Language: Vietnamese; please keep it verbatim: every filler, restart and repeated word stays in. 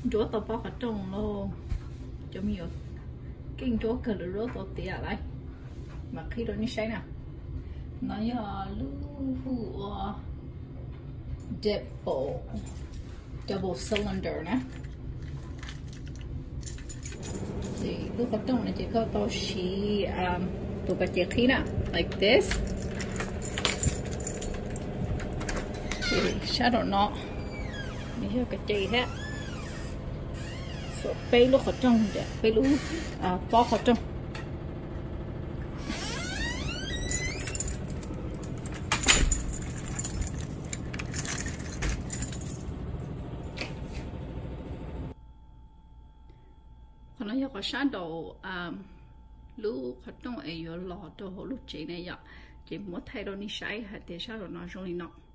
chúa tao bao cả trong lo cho nhiều kinh chúa cần được rất tao tía lại mà khi đó như thế nào nó là lưu double double cylinder nè thì lúc bắt đầu này chỉ có tao chỉ um tụi bà chị khí nè like this thì sao đó nó như cái chị hết so bay lúc ở trong để bay lúc à bao ở trong còn nó có sáng đầu à lúc ở trong ấy có lò đồ lúc chị này vậy chị muốn thay đổi ní sai hay để sao nó rồi nó